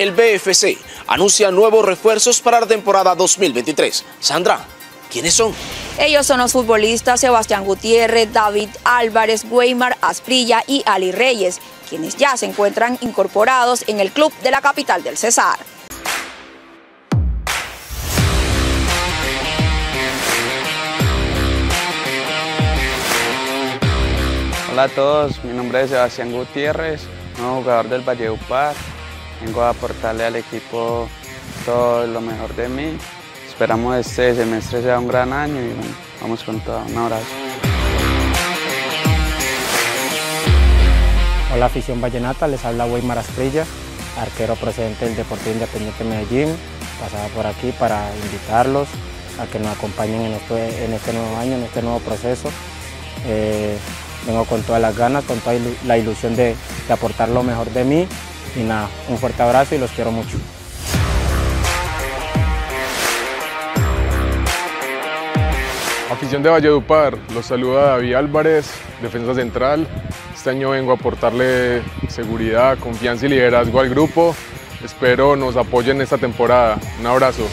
El BFC anuncia nuevos refuerzos para la temporada 2023. Sandra, ¿quiénes son? Ellos son los futbolistas Sebastián Gutiérrez, David Álvarez, Weimar Asprilla y Ali Reyes, quienes ya se encuentran incorporados en el club de la capital del Cesar. Hola a todos, mi nombre es Sebastián Gutiérrez, nuevo jugador del Valledupar. Vengo a aportarle al equipo todo lo mejor de mí. Esperamos este semestre sea un gran año y bueno, vamos con todo. Un abrazo. Hola afición vallenata, les habla Weimar Asprilla, arquero procedente del Deportivo Independiente Medellín. Pasaba por aquí para invitarlos a que nos acompañen en este nuevo año, en este nuevo proceso. Vengo con todas las ganas, con toda la ilusión de aportar lo mejor de mí. Y nada, un fuerte abrazo y los quiero mucho. Afición de Valledupar, los saluda David Álvarez, defensa central. Este año vengo a aportarle seguridad, confianza y liderazgo al grupo. Espero nos apoyen esta temporada. Un abrazo.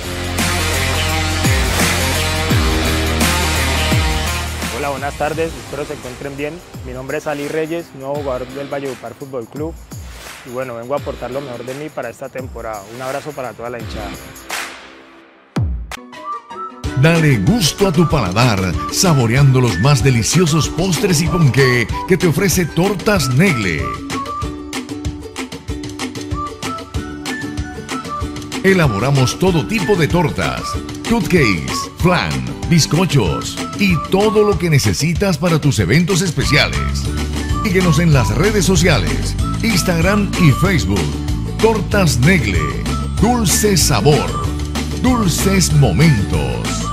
Hola, buenas tardes, espero se encuentren bien. Mi nombre es Ali Reyes, nuevo jugador del Valledupar Fútbol Club. Y bueno, vengo a aportar lo mejor de mí para esta temporada. Un abrazo para toda la hinchada. Dale gusto a tu paladar, saboreando los más deliciosos postres y ponqué que te ofrece Tortas Negle. Elaboramos todo tipo de tortas, cupcakes, flan, bizcochos y todo lo que necesitas para tus eventos especiales. Síguenos en las redes sociales, Instagram y Facebook. Tortas Negle, dulce sabor, dulces momentos.